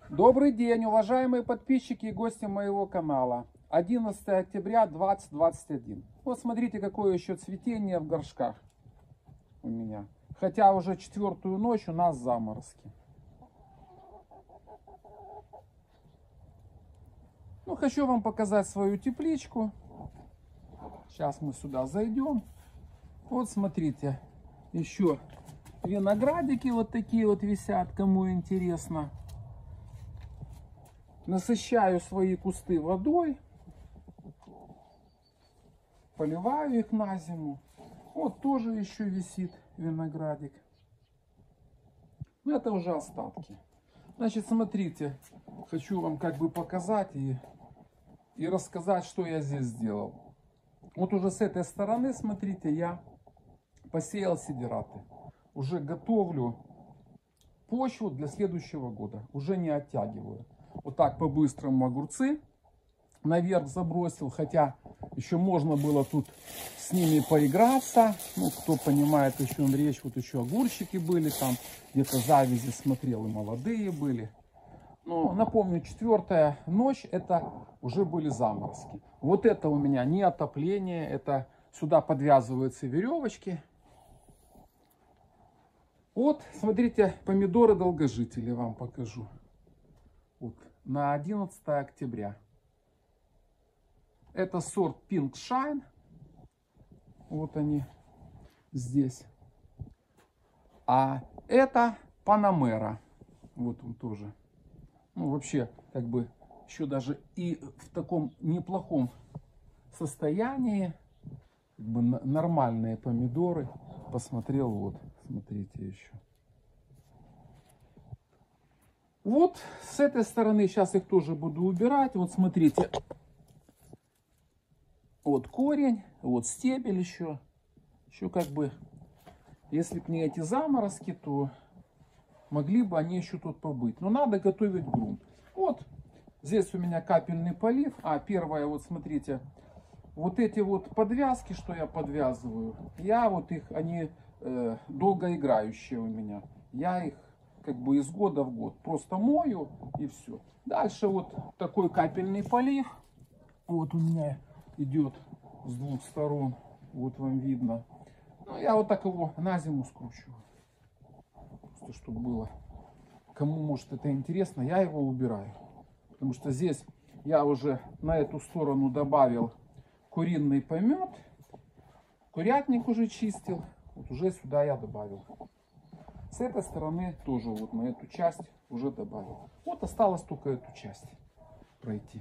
Добрый день, уважаемые подписчики и гости моего канала. 11 октября 2021. Вот смотрите, какое еще цветение в горшках у меня. Хотя уже четвертую ночь у нас заморозки. Ну, хочу вам показать свою тепличку. Сейчас мы сюда зайдем. Вот смотрите, еще виноградики вот такие вот висят, кому интересно. Насыщаю свои кусты водой, поливаю их на зиму. Вот тоже еще висит виноградик. Но это уже остатки. Значит, смотрите, хочу вам как бы показать и рассказать, что я здесь сделал. Вот уже с этой стороны, смотрите, я посеял сидираты. Уже готовлю почву для следующего года. Уже не оттягиваю. Вот так по-быстрому огурцы наверх забросил. Хотя еще можно было тут с ними поиграться. Ну, кто понимает, о чем речь. Вот еще огурчики были там. Где-то завязи смотрел, и молодые были. Ну, напомню, четвертая ночь, это уже были заморозки. Вот это у меня не отопление. Это сюда подвязываются веревочки. Вот, смотрите, помидоры долгожители вам покажу. Вот, на 11 октября. Это сорт Pink Shine. Вот они здесь. А это Panamera. Вот он тоже. Ну, вообще, как бы, еще даже и в таком неплохом состоянии. Как бы нормальные помидоры. Посмотрел, вот, смотрите еще. Вот с этой стороны сейчас их тоже буду убирать. Вот смотрите. Вот корень, вот стебель еще. Еще как бы, если бы не эти заморозки, то могли бы они еще тут побыть. Но надо готовить грунт. Вот здесь у меня капельный полив. А первое, вот смотрите, вот эти вот подвязки, что я подвязываю, я вот их, они долгоиграющие у меня. Я их как бы из года в год просто мою и все. Дальше вот такой капельный полив. Вот у меня идет с двух сторон. Вот вам видно. Ну, я вот так его на зиму скручиваю. Просто чтобы было. Кому может это интересно, я его убираю. Потому что здесь я уже на эту сторону добавил куриный помет. Курятник уже чистил. Вот уже сюда я добавил. С этой стороны тоже вот на эту часть уже добавил. Вот осталось только эту часть пройти.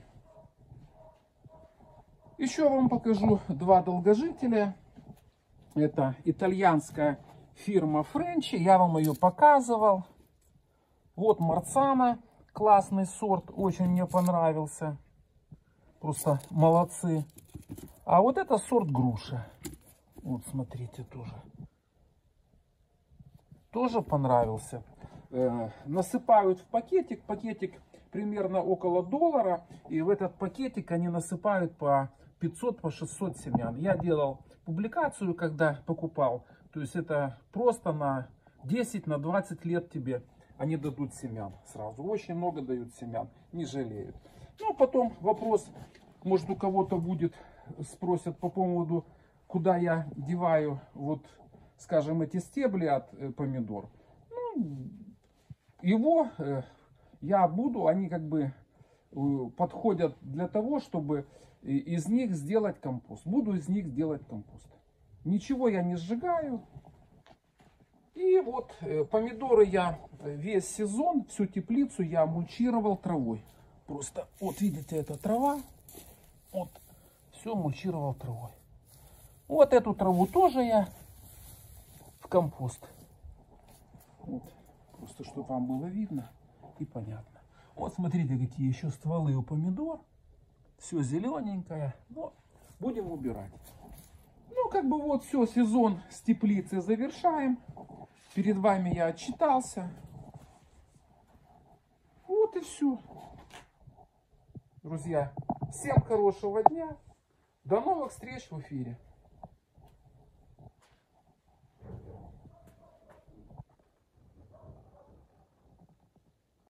Еще вам покажу два долгожителя. Это итальянская фирма Френчи. Я вам ее показывал. Вот Марцана. Классный сорт. Очень мне понравился. Просто молодцы. А вот это сорт груша. Вот смотрите тоже. Тоже понравился. Насыпают в пакетик. Пакетик примерно около $1. И в этот пакетик они насыпают по 500, по 600 семян. Я делал публикацию, когда покупал. То есть это просто на 10, на 20 лет тебе они дадут семян сразу. Очень много дают семян. Не жалеют. Ну, потом вопрос, может, у кого-то будет, спросят по поводу, куда я деваю, вот, скажем, эти стебли от помидор. Ну, его я буду, они как бы подходят для того, чтобы из них сделать компост. Буду из них делать компост. Ничего я не сжигаю. И вот помидоры я весь сезон, всю теплицу я мульчировал травой. Просто вот видите, это трава. Вот все мульчировал травой. Вот эту траву тоже я в компост. Вот. Просто чтобы вам было видно и понятно. Вот смотрите, какие еще стволы у помидор. Все зелененькое. Но будем убирать. Ну, как бы вот все, сезон с теплицы завершаем. Перед вами я отчитался. Вот и все. Друзья, всем хорошего дня. До новых встреч в эфире.